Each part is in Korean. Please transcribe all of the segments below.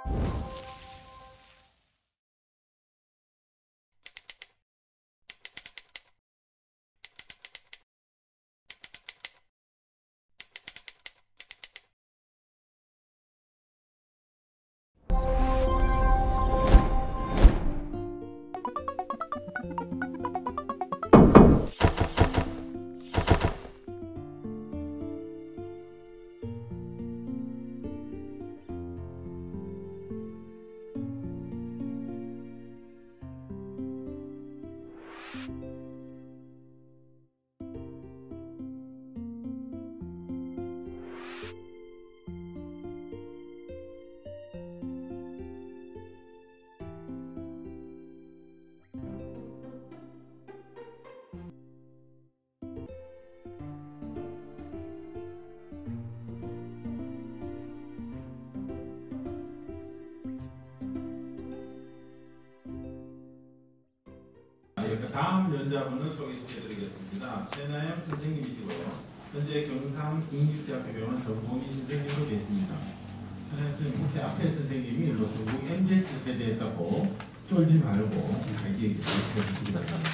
다음 연자분을 소개시켜드리겠습니다. 최나영 선생님이시고요. 현재 경상국립대학교 병원 전공의 선생님으로 계십니다. 최나영 선생님, 혹시 앞에 선생님이 전공 MZ세대였다고 쫄지 말고 자기 얘기 해주시기 바랍니다.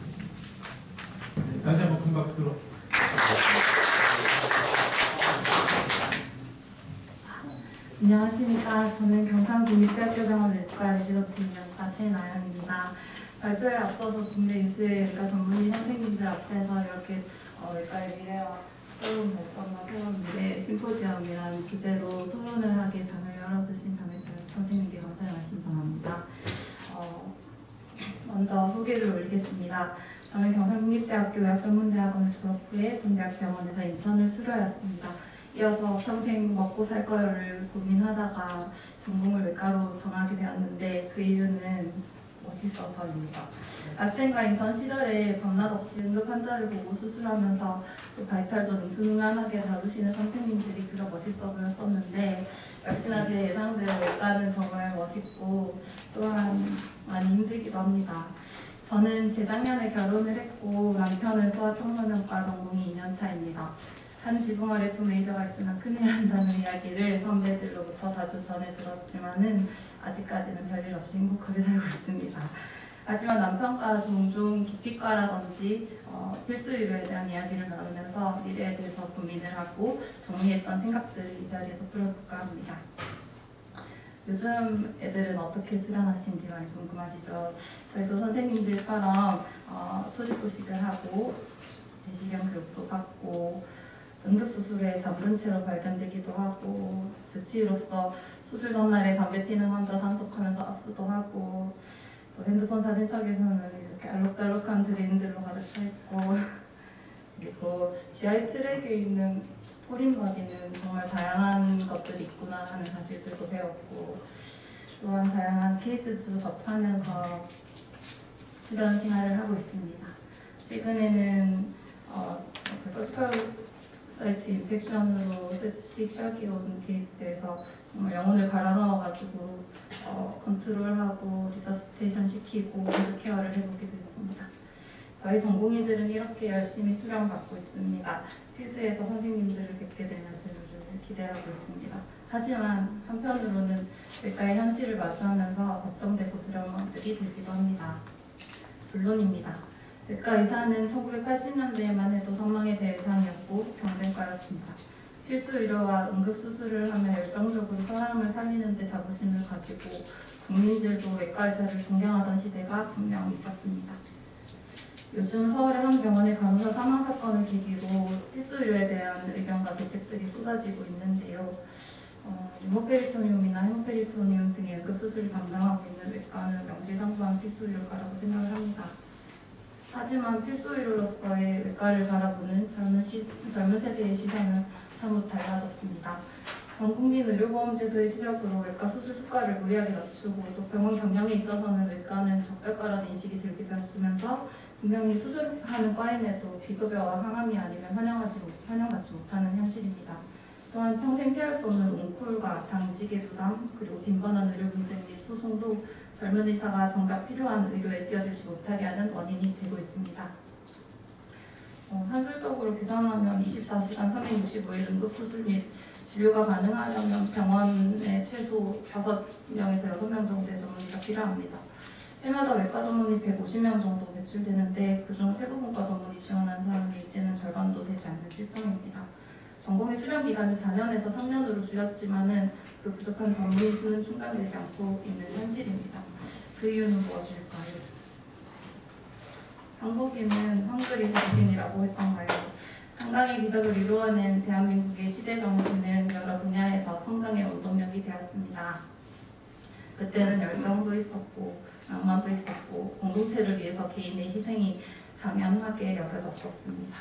다시 한번 큰 박수로. 안녕하십니까. 저는 경상국립대학교 병원 내과 의지로팀연사 최나영입니다. 발표에 앞서서 국내 유수의 외과 전문의 선생님들 앞에서 이렇게 외과의 미래와 새로운 발전과 새로운 미래 심포지엄이라는 주제로 토론을 하게 장을 열어주신 장혜철 선생님께 감사의 말씀 전합니다. 먼저 소개를 올리겠습니다. 저는 경상국립대학교 의학전문대학원을 졸업 후에 동대학병원에서 인턴을 수료하였습니다. 이어서 평생 먹고 살 거를 고민하다가 전공을 외과로 정하게 되었는데 그 이유는 멋있어서입니다. 아스텐과 인턴 시절에 밤낮 없이 응급 환자를 보고 수술하면서 그 바이탈도 능수능란하게 다루시는 선생님들이 그저 멋있어 보였었는데 역시나 제 예상대로 외과는 정말 멋있고 또한 많이 힘들기도 합니다. 저는 재작년에 결혼을 했고 남편은 소아청소년과 전공이 2년차입니다. 한 지붕 아래 두 메이저가 있으면 큰일 난다는 이야기를 선배들로부터 자주 전해 들었지만은 아직까지는 별일 없이 행복하게 살고 있습니다. 하지만 남편과 종종 기피과라든지 필수 의료에 대한 이야기를 나누면서 미래에 대해서 고민을 하고 정리했던 생각들을 이 자리에서 풀어볼까 합니다. 요즘 애들은 어떻게 수련하시는지 많이 궁금하시죠? 저희도 선생님들처럼 초직구식을 하고 대시경 교육도 받고 응급수술에 잠든 채로 발견되기도 하고 주치의로서 수술 전날에 담배 피는 환자 단속하면서 압수도 하고 또 핸드폰 사진첩에서는 이렇게 알록달록한 드레인들로 가득 차 있고 그리고 GI 트랙에 있는 포린바디는 정말 다양한 것들이 있구나 하는 사실들도 배웠고 또한 다양한 케이스도 접하면서 수련 생활을 하고 있습니다. 최근에는 서지컬 사이트 인펙션으로 septic shock이 온 케이스에서 정말 영혼을 갈아 넣어가지고 컨트롤하고 리서시테이션 시키고 헤드케어를 해보기도 했습니다. 저희 전공의들은 이렇게 열심히 수련받고 있습니다. 필드에서 선생님들을 뵙게 되는 제도를 기대하고 있습니다. 하지만 한편으로는 외과의 현실을 마주하면서 걱정되고 두려운 마음들이 들기도 합니다. 물론입니다. 외과 의사는 1980년대에만 해도 선망의 대상이었고 경쟁과였습니다. 필수 의료와 응급수술을 하며 열정적으로 사람을 살리는 데 자부심을 가지고 국민들도 외과 의사를 존경하던 시대가 분명 있었습니다. 요즘 서울의 한 병원의 간호사 사망 사건을 계기로 필수 의료에 대한 의견과 대책들이 쏟아지고 있는데요. 유모페리토니움이나 헤모페리토니움 등의 응급수술을 담당하고 있는 외과는 명실상부한 필수 의료과라고 생각을 합니다. 하지만 필수 의료로서의 외과를 바라보는 젊은 세대의 시선은 사뭇 달라졌습니다. 전국민 의료보험제도의 시작으로 외과 수술 수가를 무리하게 낮추고 또 병원 경영에 있어서는 외과는 적절가라는 인식이 들게 되었으면서 분명히 수술하는 과임에도 비급여와 항암이 아니면 환영받지 못하는 현실입니다. 또한 평생 피할 수 없는 옹콜과 당직의 부담 그리고 빈번한 의료 분쟁 및 소송도 젊은 의사가 정작 필요한 의료에 뛰어들지 못하게 하는 원인이 되고 있습니다. 산술적으로 계산하면 24시간 365일 응급수술 및 진료가 가능하려면 병원의 최소 최소 5명에서 6명 정도의 전문의가 필요합니다. 해마다 외과 전문의 150명 정도 배출되는데 그중 세부분과 전문의 지원하는 사람이 이제는 절반도 되지 않는 실정입니다. 전공의 수련 기간이 4년에서 3년으로 줄였지만은 그 부족한 전문의 수는 충당되지 않고 있는 현실입니다. 그 이유는 무엇일까요? 한국인은 헝그리 정신이라고 했던가요? 한강의 기적을 이루어낸 대한민국의 시대 정신은 여러 분야에서 성장의 원동력이 되었습니다. 그때는 열정도 있었고 낭만도 있었고 공동체를 위해서 개인의 희생이 당연하게 여겨졌었습니다.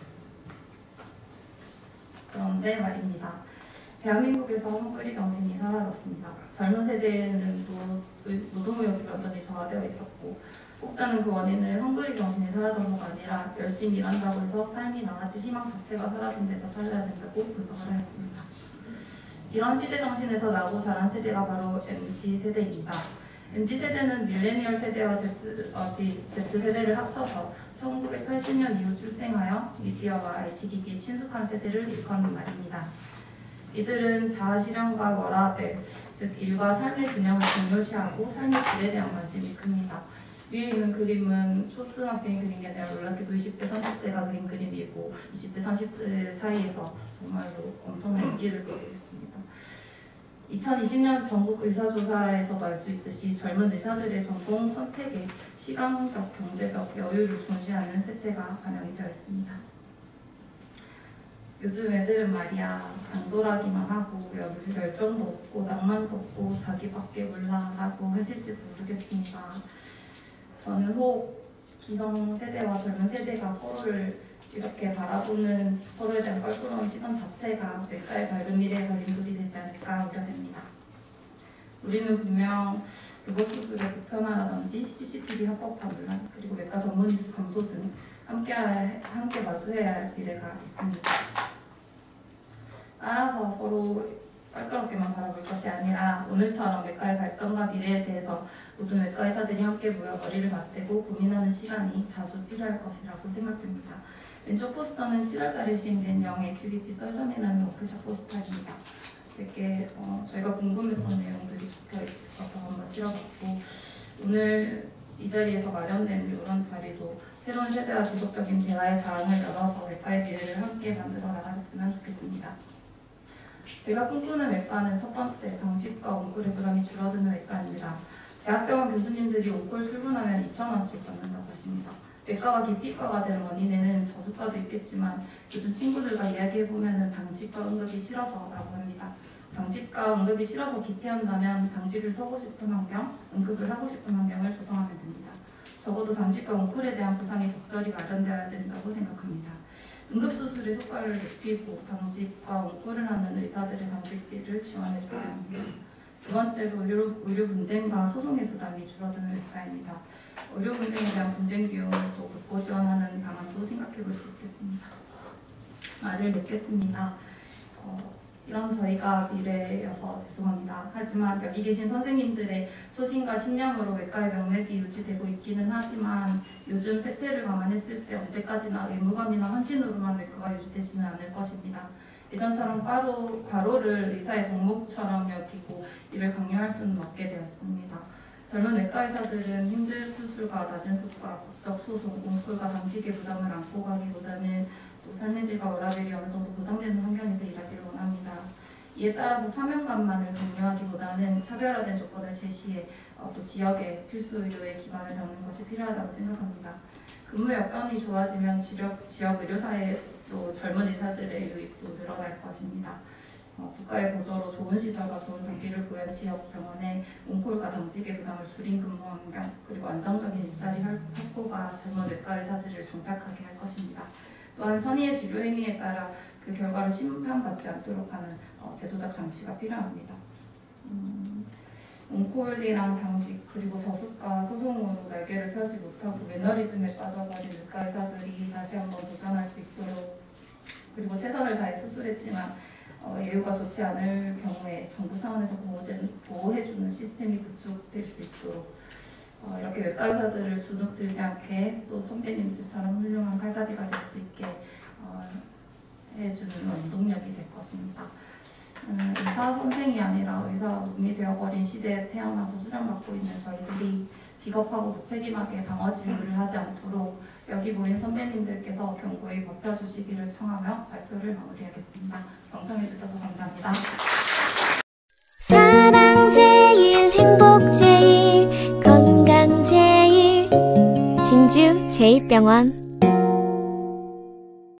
그런데 말입니다. 대한민국에서 헝그리 정신이 사라졌습니다. 젊은 세대는 노동의욕이 완전히 저하되어 있었고 혹자는 그 원인을 헝그리 정신이 사라져서가 아니라 열심히 일한다고 해서 삶이 나아질 희망 자체가 사라진 데서 찾아야 된다고 분석을 하였습니다. 이런 시대 정신에서 나고 자란 세대가 바로 MZ세대입니다. MZ세대는 밀레니얼 세대와 Z세대를 합쳐서 1980년 이후 출생하여 미디어와 IT기기에 친숙한 세대를 일컫는 말입니다. 이들은 자아실현과 워라밸, 즉 일과 삶의 균형을 중요시하고 삶의 질에 대한 관심이 큽니다. 위에 있는 그림은 초등학생이 그린 게 아니라 놀랍게도 20대, 30대가 그린 그림이고 20대, 30대 사이에서 정말로 엄청난 인기를 끌고 있습니다. 2020년 전국 의사조사에서도 알 수 있듯이 젊은 의사들의 전공 선택에 시간적, 경제적 여유를 중시하는 세태가 반영이 되어 있습니다. 요즘 애들은 말이야 안돌하기만 하고 열정도 없고 낭만도 없고 자기밖에 몰라 라고 하실지도 모르겠습니다. 저는 혹 기성세대와 젊은 세대가 서로를 이렇게 바라보는 서로에 대한 껄끄러운 시선 자체가 외과의 밝은 미래의 걸림돌이 되지 않을까 우려됩니다. 우리는 분명 로봇 수술의 보편화라든지 CCTV 합법화 논란 그리고 외과 전문의 수 감소 등 함께 마주해야 할 미래가 있습니다. 따라서 서로 껄끄럽게만 바라볼 것이 아니라 오늘처럼 외과의 발전과 미래에 대해서 모든 외과 의사들이 함께 모여 머리를 맞대고 고민하는 시간이 자주 필요할 것이라고 생각됩니다. 왼쪽 포스터는 7월달에 시행된 영 HBP 설전이라는 워크숍 포스터입니다. 되게 저희가 궁금했던 내용들이 적혀 있어서 한번 실어봤고 오늘 이 자리에서 마련된 이런 자리도 새로운 세대와 지속적인 대화의 장을 열어서 외과의 미래를 함께 만들어 나가셨으면 좋겠습니다. 제가 꿈꾸는 외과는 첫 번째, 당직과 온콜의 부담이 줄어드는 외과입니다. 대학병원 교수님들이 온콜 출근하면 2,000원씩 받는다고 하십니다. 외과가 기피과가 된 원인에는 저주과도 있겠지만 요즘 친구들과 이야기해보면 당직과 응급이 싫어서라고 합니다. 당직과 응급이 싫어서 기피한다면 당직을 서고 싶은 환경, 응급을 하고 싶은 환경을 조성하면 됩니다. 적어도 당직과 온콜에 대한 보상이 적절히 마련되어야 된다고 생각합니다. 응급수술의 효과를 높이고 당직과 온콜을 하는 의사들의 당직비를 지원해줘야 합니다. 두 번째로 의료 분쟁과 소송의 부담이 줄어드는 외과입니다. 의료 분쟁에 대한 분쟁 비용을 또 국고 지원하는 방안도 생각해 볼 수 있겠습니다. 말을 맺겠습니다. 이런 저희가 미래여서 죄송합니다. 하지만 여기 계신 선생님들의 소신과 신념으로 외과의 명맥이 유지되고 있기는 하지만 요즘 세태를 감안했을 때 언제까지나 의무감이나 헌신으로만 외과가 유지되지는 않을 것입니다. 예전처럼 과로를 의사의 덕목처럼 여기고 이를 강요할 수는 없게 되었습니다. 젊은 외과 의사들은 힘든 수술과 낮은 수가, 법적 소송, 온콜과 당직의 부담을 안고 가기보다는 또 삶의 질과 워라밸이 어느 정도 보장되는 환경에서 일하기를 원합니다. 이에 따라서 사명감만을 강요하기보다는 차별화된 조건을 제시해 또 지역의 필수 의료에 기반을 잡는 것이 필요하다고 생각합니다. 근무 여건이 좋아지면 지역 의료사회도 젊은 의사들의 유입도 늘어날 것입니다. 국가의 보조로 좋은 시설과 좋은 장비를 구현 지역 병원에 온콜과 당직의 부담을 줄인 근무 환경 그리고 안정적인 일자리 확보가 젊은 외과 의사들을 정착하게 할 것입니다. 또한 선의의 진료 행위에 따라 그 결과를 심판받지 않도록 하는 제도적 장치가 필요합니다. 온콜이랑 당직 그리고 저수가 소송으로 날개를 펴지 못하고 매너리즘에 빠져버린 외과 의사들이 다시 한번 도전할 수 있도록 그리고 최선을 다해 수술했지만 예우가 좋지 않을 경우에 정부 차원에서 보호해주는 시스템이 구축될 수 있도록 이렇게 외과 의사들을 주눅 들지 않게 또 선배님들처럼 훌륭한 칼잡이가 될 수 있게 해주는 원동력이 될 것입니다. 의사 선생이 아니라 의사 놈이 되어버린 시대에 태어나서 수련받고 있는 저희들이 비겁하고 무책임하게 방어 진료를 하지 않도록 여기 모인 선배님들께서 견고히 버텨주시기를 청하며 발표를 마무리하겠습니다. 경청해주셔서 감사합니다. 사랑 제일, 행복 제일, 건강 제일, 진주 제1병원.